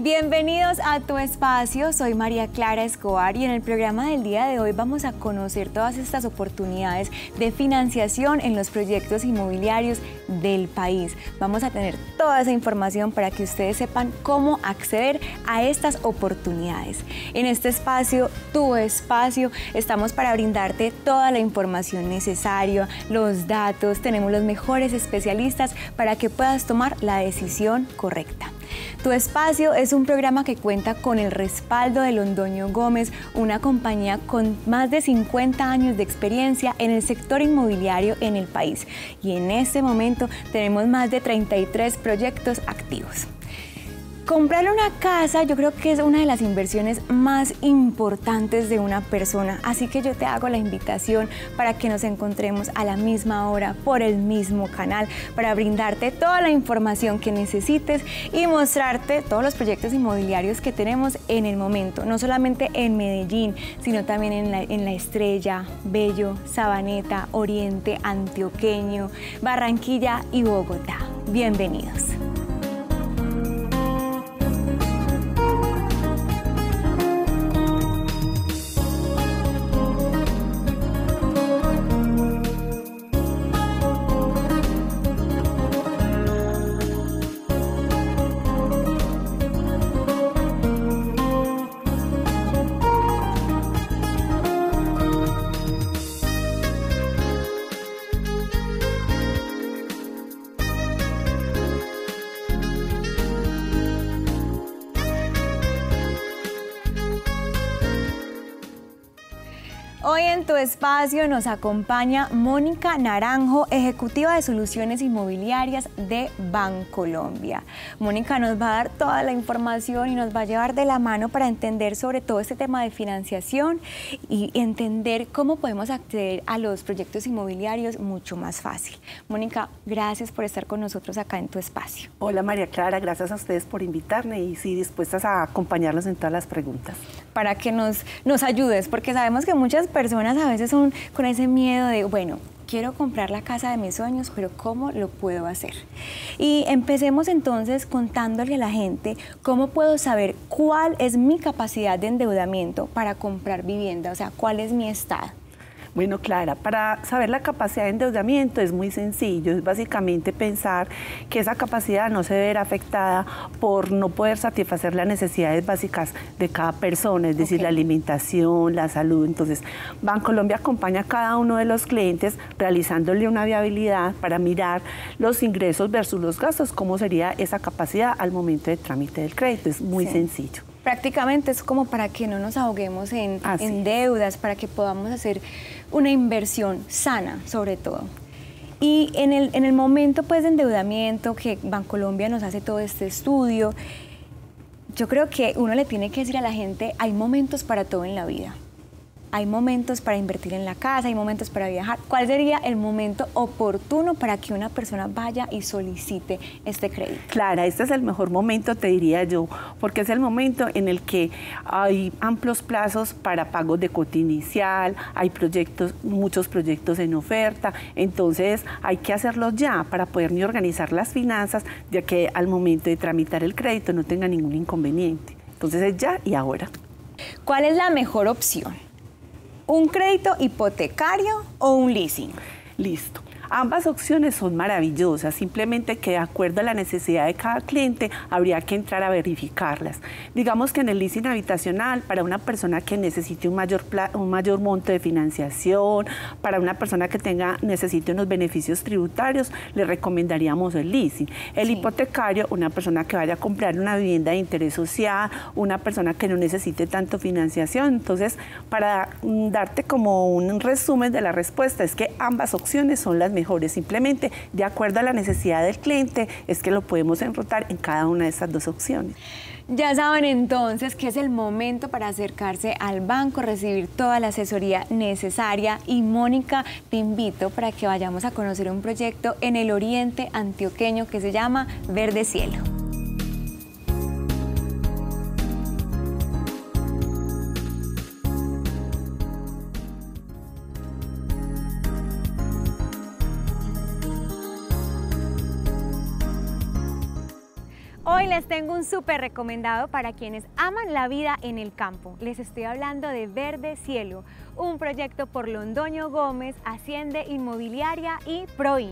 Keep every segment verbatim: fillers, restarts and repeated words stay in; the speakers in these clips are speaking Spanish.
Bienvenidos a Tu Espacio, soy María Clara Escobar y en el programa del día de hoy vamos a conocer todas estas oportunidades de financiación en los proyectos inmobiliarios del país. Vamos a tener toda esa información para que ustedes sepan cómo acceder a estas oportunidades. En este espacio, Tu Espacio, estamos para brindarte toda la información necesaria, los datos, tenemos los mejores especialistas para que puedas tomar la decisión correcta. Tu Espacio es un programa que cuenta con el respaldo de Londoño Gómez, una compañía con más de cincuenta años de experiencia en el sector inmobiliario en el país. Y en este momento tenemos más de treinta y tres proyectos activos. Comprar una casa yo creo que es una de las inversiones más importantes de una persona, así que yo te hago la invitación para que nos encontremos a la misma hora por el mismo canal para brindarte toda la información que necesites y mostrarte todos los proyectos inmobiliarios que tenemos en el momento, no solamente en Medellín, sino también en la, en la Estrella, Bello, Sabaneta, Oriente, Antioqueño, Barranquilla y Bogotá. Bienvenidos. Hoy en Tu Espacio nos acompaña Mónica Naranjo, ejecutiva de soluciones inmobiliarias de Bancolombia. Mónica nos va a dar toda la información y nos va a llevar de la mano para entender sobre todo este tema de financiación y entender cómo podemos acceder a los proyectos inmobiliarios mucho más fácil. Mónica, gracias por estar con nosotros acá en Tu Espacio. Hola María Clara, gracias a ustedes por invitarme y sí, dispuestas a acompañarlos en todas las preguntas. Para que nos, nos ayudes, porque sabemos que muchas personas a veces son con ese miedo de, bueno, quiero comprar la casa de mis sueños, pero ¿cómo lo puedo hacer? Y empecemos entonces contándole a la gente cómo puedo saber cuál es mi capacidad de endeudamiento para comprar vivienda, o sea, cuál es mi estado. Bueno, Clara, para saber la capacidad de endeudamiento es muy sencillo, es básicamente pensar que esa capacidad no se ve afectada por no poder satisfacer las necesidades básicas de cada persona, es decir, okay, la alimentación, la salud. Entonces, Bancolombia acompaña a cada uno de los clientes realizándole una viabilidad para mirar los ingresos versus los gastos, cómo sería esa capacidad al momento del trámite del crédito. Es muy sí. sencillo. Prácticamente es como para que no nos ahoguemos en, en deudas, para que podamos hacer una inversión sana, sobre todo. Y en el, en el momento pues, de endeudamiento que Bancolombia nos hace todo este estudio, yo creo que uno le tiene que decir a la gente, hay momentos para todo en la vida. Hay momentos para invertir en la casa, hay momentos para viajar. ¿Cuál sería el momento oportuno para que una persona vaya y solicite este crédito? Clara, este es el mejor momento, te diría yo, porque es el momento en el que hay amplios plazos para pagos de cuota inicial, hay proyectos, muchos proyectos en oferta, entonces hay que hacerlos ya para poder ni organizar las finanzas, ya que al momento de tramitar el crédito no tenga ningún inconveniente. Entonces es ya y ahora. ¿Cuál es la mejor opción? ¿Un crédito hipotecario o un leasing? Listo. Ambas opciones son maravillosas, simplemente que de acuerdo a la necesidad de cada cliente habría que entrar a verificarlas. Digamos que en el leasing habitacional, para una persona que necesite un mayor, un mayor monto de financiación, para una persona que tenga, necesite unos beneficios tributarios, le recomendaríamos el leasing. El sí. hipotecario, una persona que vaya a comprar una vivienda de interés social, una persona que no necesite tanto financiación. Entonces, para darte como un resumen de la respuesta, es que ambas opciones son las mejores. mejores, simplemente de acuerdo a la necesidad del cliente es que lo podemos enrotar en cada una de estas dos opciones. Ya saben entonces que es el momento para acercarse al banco, recibir toda la asesoría necesaria y Mónica, te invito para que vayamos a conocer un proyecto en el oriente antioqueño que se llama Verde Cielo. Hoy les tengo un súper recomendado para quienes aman la vida en el campo. Les estoy hablando de Verde Cielo, un proyecto por Londoño Gómez, Hacienda Inmobiliaria y Proin.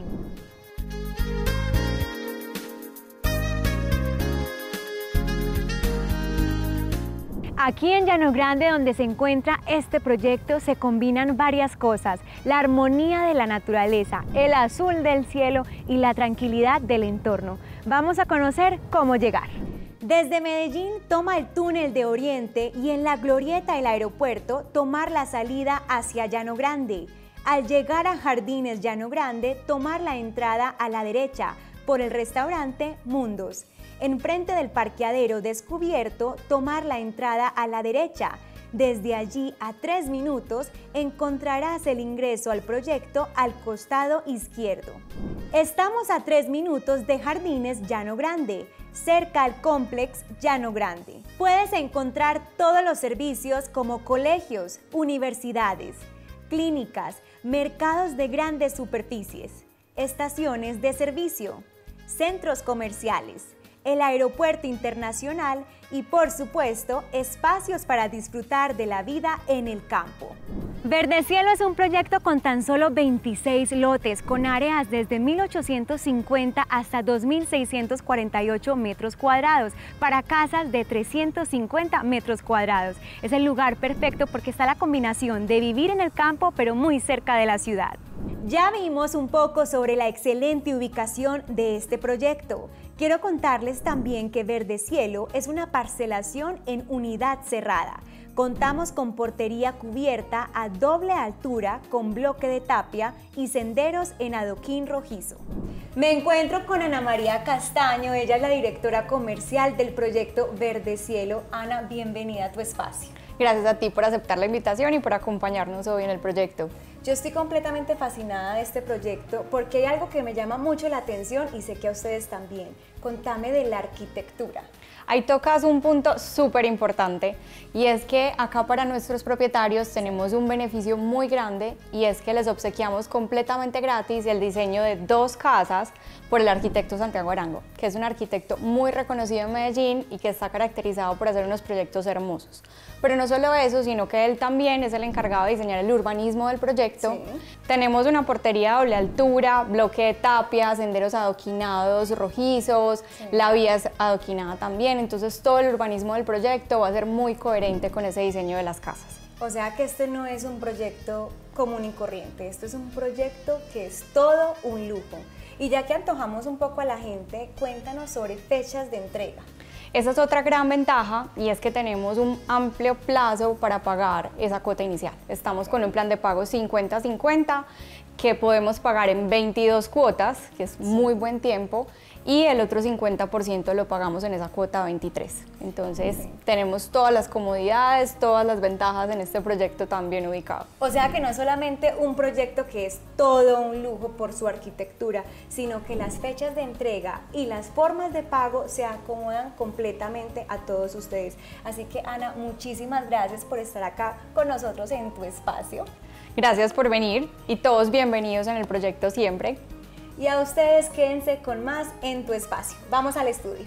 Aquí en Llano Grande, donde se encuentra este proyecto, se combinan varias cosas: la armonía de la naturaleza, el azul del cielo y la tranquilidad del entorno. Vamos a conocer cómo llegar. Desde Medellín toma el túnel de Oriente y en la glorieta del aeropuerto tomar la salida hacia Llano Grande. Al llegar a Jardines Llano Grande, tomar la entrada a la derecha por el restaurante Mundos. Enfrente del parqueadero descubierto, tomar la entrada a la derecha. Desde allí a tres minutos encontrarás el ingreso al proyecto al costado izquierdo. Estamos a tres minutos de Jardines Llano Grande, cerca al Complex Llano Grande. Puedes encontrar todos los servicios como colegios, universidades, clínicas, mercados de grandes superficies, estaciones de servicio, centros comerciales, el aeropuerto internacional y, por supuesto, espacios para disfrutar de la vida en el campo. Verde Cielo es un proyecto con tan solo veintiséis lotes, con áreas desde mil ochocientos cincuenta hasta dos mil seiscientos cuarenta y ocho metros cuadrados, para casas de trescientos cincuenta metros cuadrados. Es el lugar perfecto porque está la combinación de vivir en el campo, pero muy cerca de la ciudad. Ya vimos un poco sobre la excelente ubicación de este proyecto. Quiero contarles también que Verde Cielo es una parcelación en unidad cerrada. Contamos con portería cubierta a doble altura con bloque de tapia y senderos en adoquín rojizo. Me encuentro con Ana María Castaño, ella es la directora comercial del proyecto Verde Cielo. Ana, bienvenida a tu espacio. Gracias a ti por aceptar la invitación y por acompañarnos hoy en el proyecto. Yo estoy completamente fascinada de este proyecto porque hay algo que me llama mucho la atención y sé que a ustedes también. Contame de la arquitectura. Ahí tocas un punto súper importante y es que acá para nuestros propietarios tenemos un beneficio muy grande y es que les obsequiamos completamente gratis el diseño de dos casas por el arquitecto Santiago Arango, que es un arquitecto muy reconocido en Medellín y que está caracterizado por hacer unos proyectos hermosos. Pero no solo eso, sino que él también es el encargado de diseñar el urbanismo del proyecto. Sí. Tenemos una portería a doble altura, bloque de tapia, senderos adoquinados rojizos, sí. La vía es adoquinada también, entonces todo el urbanismo del proyecto va a ser muy coherente con ese diseño de las casas. O sea que este no es un proyecto común y corriente, esto es un proyecto que es todo un lujo. Y ya que antojamos un poco a la gente, cuéntanos sobre fechas de entrega. Esa es otra gran ventaja y es que tenemos un amplio plazo para pagar esa cuota inicial. Estamos con un plan de pago cincuenta cincuenta que podemos pagar en veintidós cuotas, que es muy buen tiempo, y el otro cincuenta por ciento lo pagamos en esa cuota veintitrés. Entonces okay. Tenemos todas las comodidades, todas las ventajas en este proyecto tan bien ubicado. O sea que no es solamente un proyecto que es todo un lujo por su arquitectura, sino que las fechas de entrega y las formas de pago se acomodan completamente a todos ustedes. Así que Ana, muchísimas gracias por estar acá con nosotros en tu espacio. Gracias por venir y todos bienvenidos en el proyecto siempre. Y a ustedes quédense con más en tu espacio. Vamos al estudio.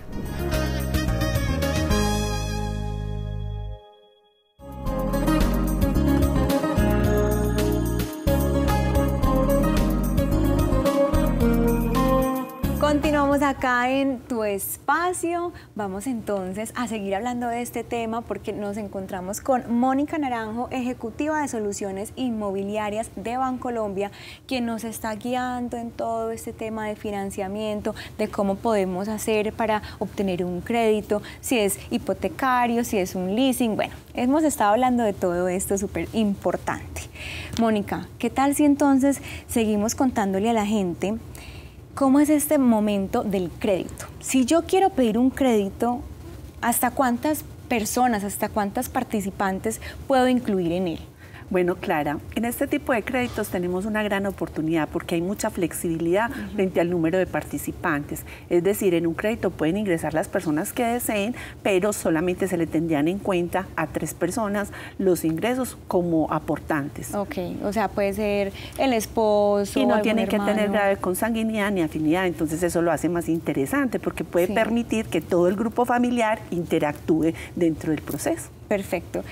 Continuamos acá en tu espacio. Vamos entonces a seguir hablando de este tema porque nos encontramos con Mónica Naranjo, ejecutiva de soluciones inmobiliarias de Bancolombia, quien nos está guiando en todo este tema de financiamiento, de cómo podemos hacer para obtener un crédito, si es hipotecario, si es un leasing. Bueno, hemos estado hablando de todo esto súper importante. Mónica, ¿qué tal si entonces seguimos contándole a la gente cómo es este momento del crédito? Si yo quiero pedir un crédito, ¿hasta cuántas personas, hasta cuántas participantes puedo incluir en él? Bueno, Clara, en este tipo de créditos tenemos una gran oportunidad porque hay mucha flexibilidad uh-huh. frente al número de participantes. Es decir, en un crédito pueden ingresar las personas que deseen, pero solamente se le tendrían en cuenta a tres personas los ingresos como aportantes. Ok, o sea, puede ser el esposo. Y no tienen que hermano. tener grave consanguinidad ni afinidad, entonces eso lo hace más interesante porque puede sí. permitir que todo el grupo familiar interactúe dentro del proceso. Perfecto.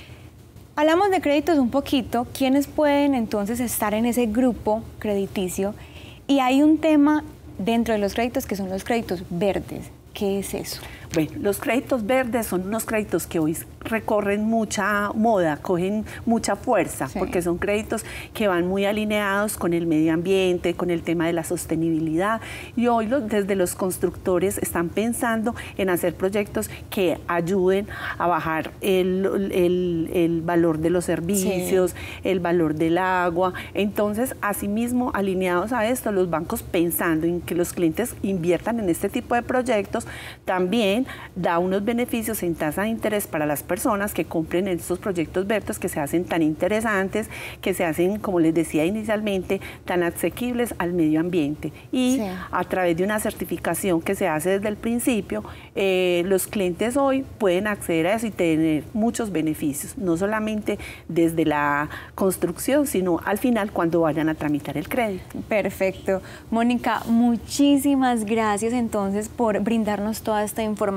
Hablamos de créditos un poquito, ¿quiénes pueden entonces estar en ese grupo crediticio? Y hay un tema dentro de los créditos que son los créditos verdes. ¿Qué es eso? Bueno, los créditos verdes son unos créditos que hoy recorren mucha moda, cogen mucha fuerza, sí. porque son créditos que van muy alineados con el medio ambiente, con el tema de la sostenibilidad. Y hoy los, desde los constructores están pensando en hacer proyectos que ayuden a bajar el, el, el valor de los servicios, sí. el valor del agua. Entonces, asimismo, alineados a esto, los bancos pensando en que los clientes inviertan en este tipo de proyectos, también da unos beneficios en tasa de interés para las personas que compren estos proyectos verdes que se hacen tan interesantes, que se hacen, como les decía inicialmente, tan asequibles al medio ambiente. Y sí. a través de una certificación que se hace desde el principio, eh, los clientes hoy pueden acceder a eso y tener muchos beneficios, no solamente desde la construcción, sino al final cuando vayan a tramitar el crédito. Perfecto. Mónica, muchísimas gracias entonces por brindarnos toda esta información.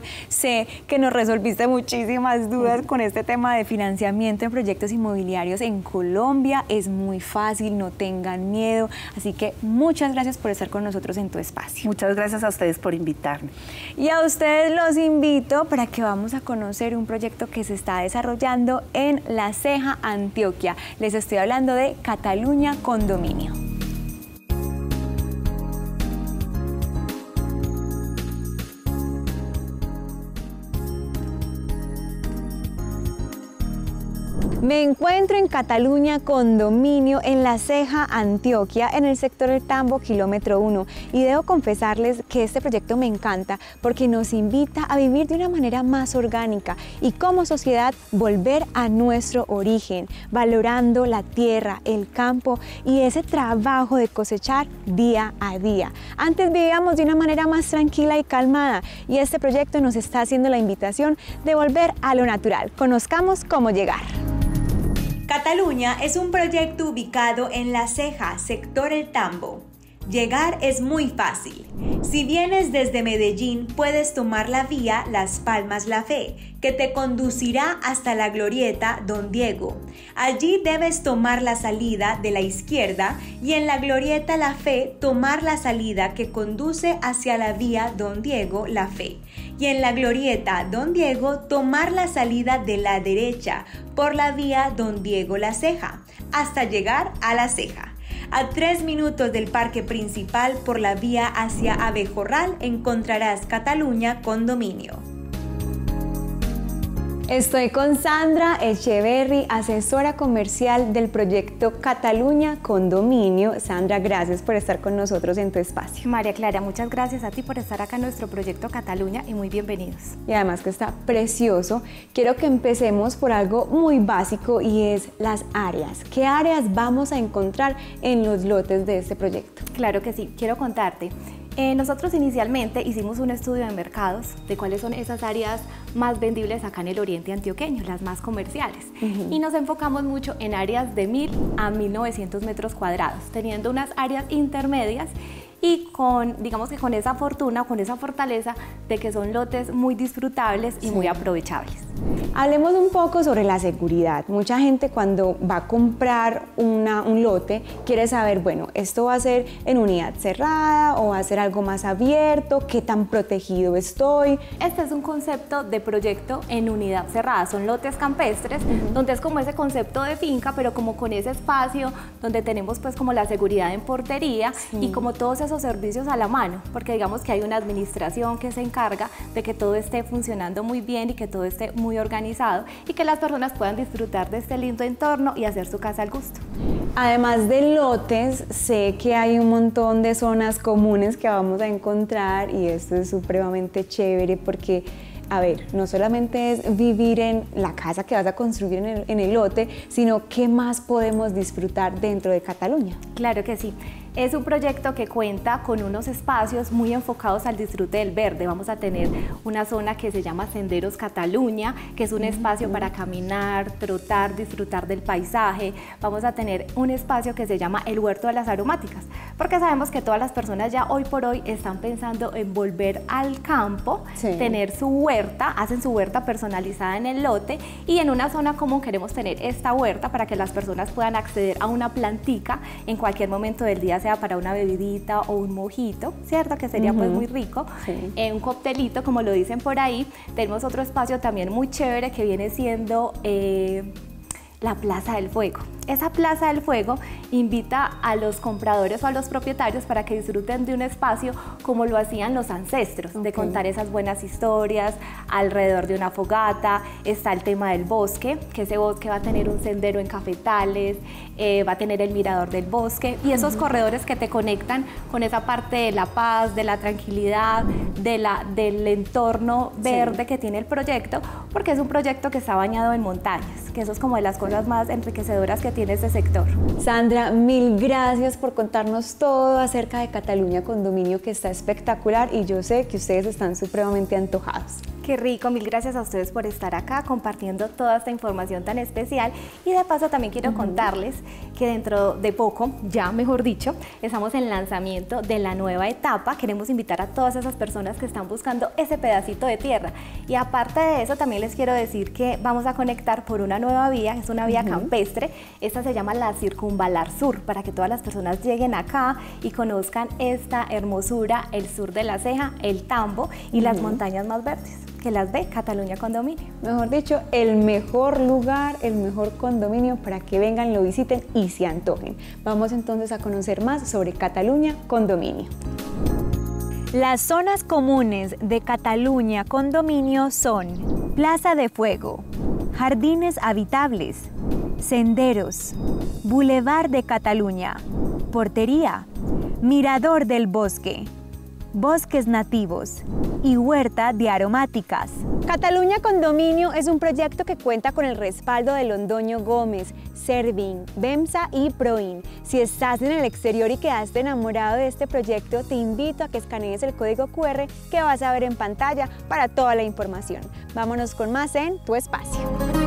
Sé que nos resolviste muchísimas dudas con este tema de financiamiento en proyectos inmobiliarios en Colombia. Es muy fácil, no tengan miedo. Así que muchas gracias por estar con nosotros en tu espacio. Muchas gracias a ustedes por invitarme. Y a ustedes los invito para que vamos a conocer un proyecto que se está desarrollando en La Ceja, Antioquia. Les estoy hablando de Cataluña Condominio. Me encuentro en Cataluña Condominio, en La Ceja, Antioquia, en el sector del Tambo, kilómetro uno. Y debo confesarles que este proyecto me encanta porque nos invita a vivir de una manera más orgánica y como sociedad volver a nuestro origen, valorando la tierra, el campo y ese trabajo de cosechar día a día. Antes vivíamos de una manera más tranquila y calmada y este proyecto nos está haciendo la invitación de volver a lo natural. Conozcamos cómo llegar. Cataluña es un proyecto ubicado en La Ceja, sector El Tambo. Llegar es muy fácil. Si vienes desde Medellín, puedes tomar la vía Las Palmas La Fe, que te conducirá hasta la glorieta Don Diego. Allí debes tomar la salida de la izquierda y en la glorieta La Fe tomar la salida que conduce hacia la vía Don Diego La Fe. Y en la glorieta Don Diego tomar la salida de la derecha por la vía Don Diego La Ceja, hasta llegar a La Ceja. A tres minutos del parque principal por la vía hacia Abejorral encontrarás Cataluña Condominio. Estoy con Sandra Echeverry, asesora comercial del proyecto Cataluña Condominio. Sandra, gracias por estar con nosotros en tu espacio. María Clara, muchas gracias a ti por estar acá en nuestro proyecto Cataluña y muy bienvenidos. Y además que está precioso. Quiero que empecemos por algo muy básico y es las áreas. ¿Qué áreas vamos a encontrar en los lotes de este proyecto? Claro que sí, quiero contarte. Eh, nosotros inicialmente hicimos un estudio de mercados de cuáles son esas áreas más vendibles acá en el oriente antioqueño, las más comerciales. Uh-huh. Y nos enfocamos mucho en áreas de mil a mil novecientos metros cuadrados, teniendo unas áreas intermedias y con, digamos que con esa fortuna, con esa fortaleza de que son lotes muy disfrutables y sí. muy aprovechables. Hablemos un poco sobre la seguridad. Mucha gente cuando va a comprar una, un lote quiere saber, bueno, ¿esto va a ser en unidad cerrada o va a ser algo más abierto? ¿Qué tan protegido estoy? Este es un concepto de proyecto en unidad cerrada. Son lotes campestres, uh-huh. donde es como ese concepto de finca, pero como con ese espacio donde tenemos pues como la seguridad en portería sí. y como todos esos servicios a la mano, porque digamos que hay una administración que se encarga de que todo esté funcionando muy bien y que todo esté muy organizado y que las personas puedan disfrutar de este lindo entorno y hacer su casa al gusto. Además de lotes, sé que hay un montón de zonas comunes que vamos a encontrar y esto es supremamente chévere porque a ver, no solamente es vivir en la casa que vas a construir en el, en el lote, sino qué más podemos disfrutar dentro de Cataluña. Claro que sí. Es un proyecto que cuenta con unos espacios muy enfocados al disfrute del verde. Vamos a tener una zona que se llama Senderos Cataluña, que es un espacio para caminar, trotar, disfrutar del paisaje. Vamos a tener un espacio que se llama el Huerto de las Aromáticas, porque sabemos que todas las personas ya hoy por hoy están pensando en volver al campo, sí. tener su huerta, hacen su huerta personalizada en el lote, y en una zona común queremos tener esta huerta para que las personas puedan acceder a una plantica en cualquier momento del día, sea para una bebidita o un mojito, ¿cierto? Que sería uh-huh. pues muy rico, sí. eh, un coctelito, como lo dicen por ahí. Tenemos otro espacio también muy chévere que viene siendo eh, la Plaza del Fuego. Esa Plaza del Fuego invita a los compradores o a los propietarios para que disfruten de un espacio como lo hacían los ancestros, okay. de contar esas buenas historias alrededor de una fogata. Está el tema del bosque, que ese bosque va a tener un sendero en cafetales, eh, va a tener el mirador del bosque y esos uh-huh. corredores que te conectan con esa parte de la paz, de la tranquilidad, de la, del entorno verde sí. que tiene el proyecto, porque es un proyecto que está bañado en montañas, que eso es como de las cosas más enriquecedoras que tiene este sector. Sandra, mil gracias por contarnos todo acerca de Cataluña Condominio, que está espectacular, y yo sé que ustedes están supremamente antojados. Qué rico, mil gracias a ustedes por estar acá compartiendo toda esta información tan especial, y de paso también quiero uh-huh. contarles que dentro de poco, ya mejor dicho, estamos en lanzamiento de la nueva etapa. Queremos invitar a todas esas personas que están buscando ese pedacito de tierra, y aparte de eso también les quiero decir que vamos a conectar por una nueva vía, es una vía uh-huh. campestre. Esta se llama la Circunvalar Sur, para que todas las personas lleguen acá y conozcan esta hermosura, el sur de la Ceja, el Tambo y uh-huh. las montañas más verdes que las ve Cataluña Condominio. Mejor dicho, el mejor lugar, el mejor condominio para que vengan, lo visiten y se antojen. Vamos entonces a conocer más sobre Cataluña Condominio. Las zonas comunes de Cataluña Condominio son Plaza de Fuego, jardines habitables, senderos, Boulevard de Cataluña, portería, mirador del bosque, bosques nativos y huerta de aromáticas. Cataluña Condominio es un proyecto que cuenta con el respaldo de Londoño Gómez, Servin, BEMSA y Proin. Si estás en el exterior y quedaste enamorado de este proyecto, te invito a que escanees el código cu erre que vas a ver en pantalla para toda la información. Vámonos con más en Tu Espacio.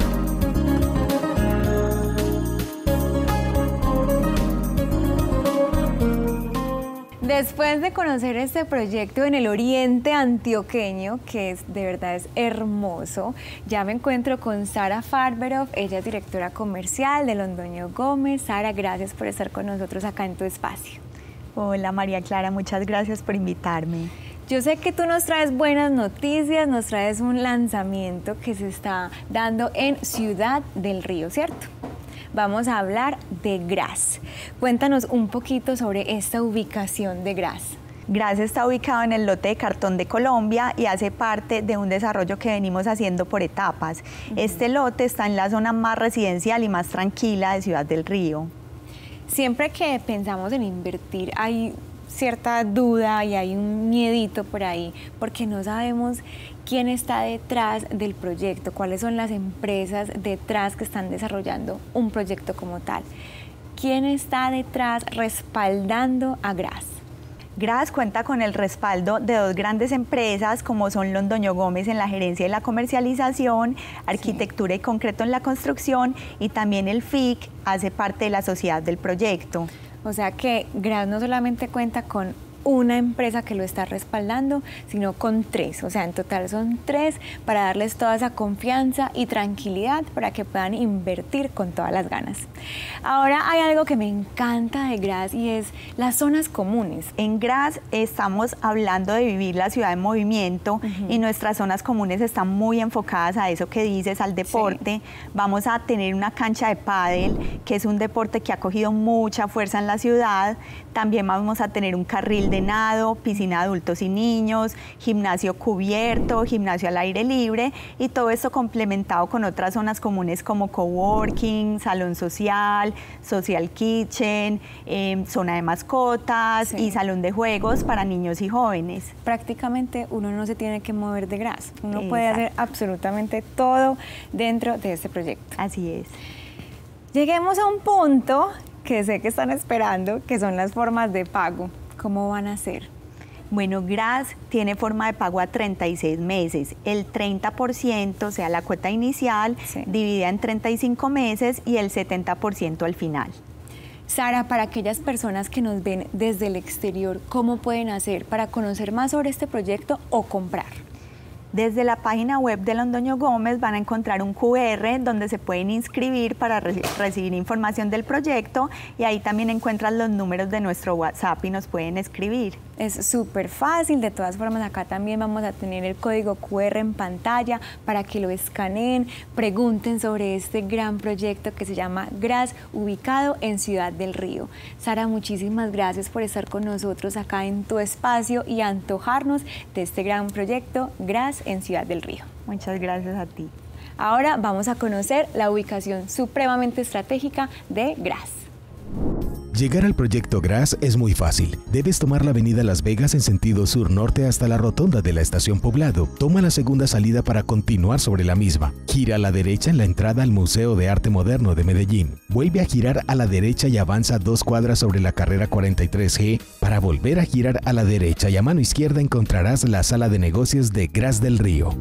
Después de conocer este proyecto en el oriente antioqueño, que es, de verdad es hermoso, ya me encuentro con Sara Farberov. Ella es directora comercial de Londoño Gómez. Sara, gracias por estar con nosotros acá en Tu Espacio. Hola María Clara, muchas gracias por invitarme. Yo sé que tú nos traes buenas noticias, nos traes un lanzamiento que se está dando en Ciudad del Río, ¿cierto? Vamos a hablar de Gras. Cuéntanos un poquito sobre esta ubicación de Gras. Gras está ubicado en el lote de Cartón de Colombia y hace parte de un desarrollo que venimos haciendo por etapas. Uh-huh. Este lote está en la zona más residencial y más tranquila de Ciudad del Río. Siempre que pensamos en invertir hay cierta duda y hay un miedito por ahí, porque no sabemos quién está detrás del proyecto, cuáles son las empresas detrás que están desarrollando un proyecto como tal. ¿Quién está detrás respaldando a Gras? Gras cuenta con el respaldo de dos grandes empresas como son Londoño Gómez en la gerencia y la comercialización, Arquitectura sí. y Concreto en la construcción, y también el F I C hace parte de la sociedad del proyecto. O sea que Gras no solamente cuenta con una empresa que lo está respaldando, sino con tres, o sea, en total son tres, para darles toda esa confianza y tranquilidad para que puedan invertir con todas las ganas. Ahora hay algo que me encanta de Gras y es las zonas comunes. En Gras estamos hablando de vivir la ciudad en movimiento uh-huh. y nuestras zonas comunes están muy enfocadas a eso que dices, al deporte. Sí. Vamos a tener una cancha de pádel, que es un deporte que ha cogido mucha fuerza en la ciudad. También vamos a tener un carril nivel de nado, piscina de adultos y niños, gimnasio cubierto, gimnasio al aire libre y todo esto complementado con otras zonas comunes como coworking, salón social, social kitchen, eh, zona de mascotas, sí, y salón de juegos para niños y jóvenes. Prácticamente uno no se tiene que mover de Graz, uno Exacto. puede hacer absolutamente todo dentro de este proyecto. Así es. Lleguemos a un punto que sé que están esperando, que son las formas de pago. ¿Cómo van a ser? Bueno, Graz tiene forma de pago a treinta y seis meses. El treinta por ciento, o sea, la cuota inicial, sí, dividida en treinta y cinco meses y el setenta por ciento al final. Sara, para aquellas personas que nos ven desde el exterior, ¿cómo pueden hacer para conocer más sobre este proyecto o comprar? Desde la página web de Londoño Gómez van a encontrar un cu erre donde se pueden inscribir para re recibir información del proyecto y ahí también encuentran los números de nuestro WhatsApp y nos pueden escribir. Es súper fácil, de todas formas acá también vamos a tener el código cu erre en pantalla para que lo escaneen, pregunten sobre este gran proyecto que se llama Graz, ubicado en Ciudad del Río. Sara, muchísimas gracias por estar con nosotros acá en tu espacio y antojarnos de este gran proyecto Graz en Ciudad del Río. Muchas gracias a ti. Ahora vamos a conocer la ubicación supremamente estratégica de Graz. Llegar al proyecto Graz es muy fácil. Debes tomar la avenida Las Vegas en sentido sur-norte hasta la rotonda de la estación Poblado. Toma la segunda salida para continuar sobre la misma. Gira a la derecha en la entrada al Museo de Arte Moderno de Medellín. Vuelve a girar a la derecha y avanza dos cuadras sobre la carrera cuarenta y tres ge para volver a girar a la derecha y a mano izquierda encontrarás la sala de negocios de Graz del Río.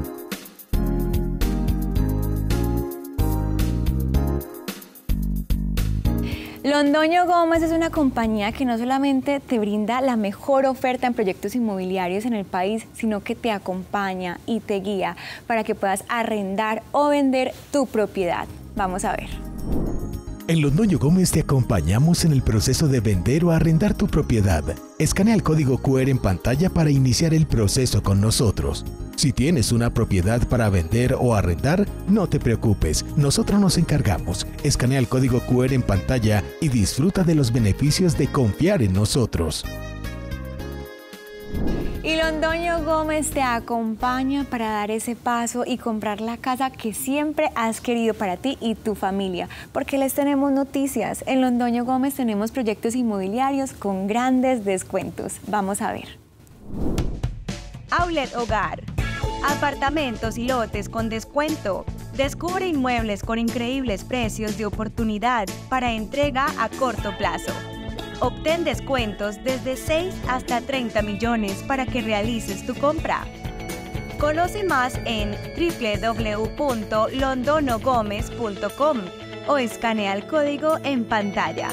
Londoño Gómez es una compañía que no solamente te brinda la mejor oferta en proyectos inmobiliarios en el país, sino que te acompaña y te guía para que puedas arrendar o vender tu propiedad. Vamos a ver. En Londoño Gómez te acompañamos en el proceso de vender o arrendar tu propiedad. Escanea el código cu erre en pantalla para iniciar el proceso con nosotros. Si tienes una propiedad para vender o arrendar, no te preocupes, nosotros nos encargamos. Escanea el código cu erre en pantalla y disfruta de los beneficios de confiar en nosotros. Y Londoño Gómez te acompaña para dar ese paso y comprar la casa que siempre has querido para ti y tu familia, porque les tenemos noticias. En Londoño Gómez tenemos proyectos inmobiliarios con grandes descuentos. Vamos a ver. Outlet Hogar. Apartamentos y lotes con descuento. Descubre inmuebles con increíbles precios de oportunidad para entrega a corto plazo. Obtén descuentos desde seis hasta treinta millones para que realices tu compra. Conoce más en doble u doble u doble u punto londono gómez punto com o escanea el código en pantalla.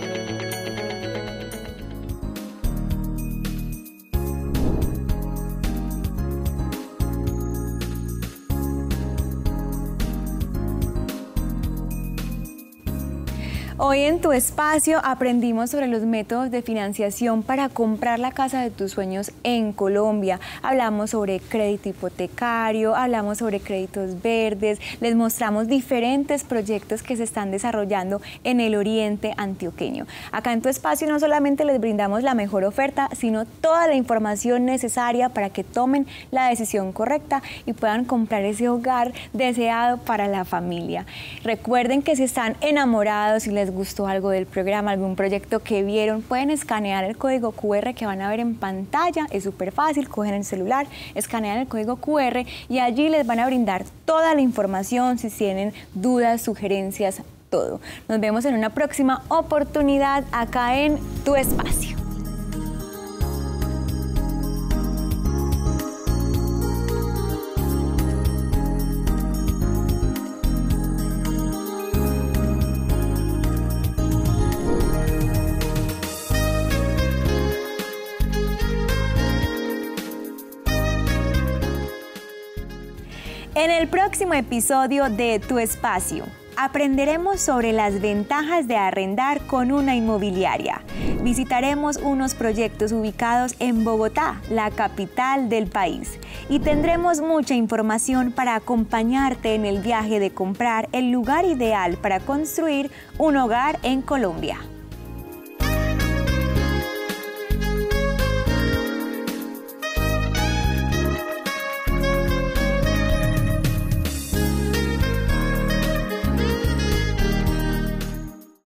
Hoy en Tu Espacio aprendimos sobre los métodos de financiación para comprar la casa de tus sueños en Colombia. Hablamos sobre crédito hipotecario, hablamos sobre créditos verdes, les mostramos diferentes proyectos que se están desarrollando en el oriente antioqueño. Acá en Tu Espacio no solamente les brindamos la mejor oferta, sino toda la información necesaria para que tomen la decisión correcta y puedan comprar ese hogar deseado para la familia. Recuerden que si están enamorados y les gustó algo del programa, algún proyecto que vieron, pueden escanear el código cu erre que van a ver en pantalla. Es súper fácil, cogen el celular, escanean el código cu erre y allí les van a brindar toda la información, si tienen dudas, sugerencias, todo. Nos vemos en una próxima oportunidad acá en Tu Espacio. En el próximo episodio de Tu Espacio, aprenderemos sobre las ventajas de arrendar con una inmobiliaria. Visitaremos unos proyectos ubicados en Bogotá, la capital del país, y tendremos mucha información para acompañarte en el viaje de comprar el lugar ideal para construir un hogar en Colombia.